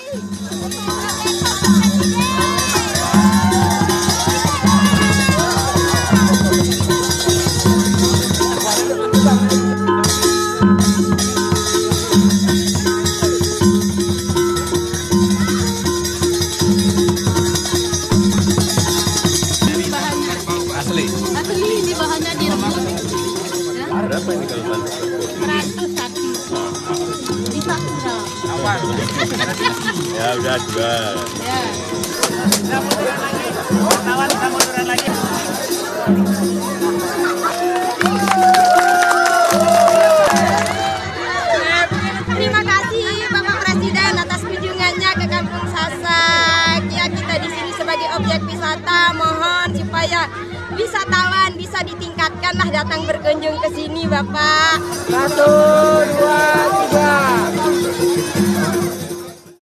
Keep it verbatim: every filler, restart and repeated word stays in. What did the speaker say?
Asli ini bahannya direbus. Berapa ini kalau bahan? Seratus satu. Bisa enggak? Ya udah jual. Ya. Kawan kita munduran lagi. Terima kasih Bapak Presiden atas kunjungannya ke Kampung Sasak. Ya, kita di sini sebagai objek wisata, mohon supaya wisatawan bisa ditingkatkanlah datang berkunjung ke sini, Bapak. Satu, dua, tiga.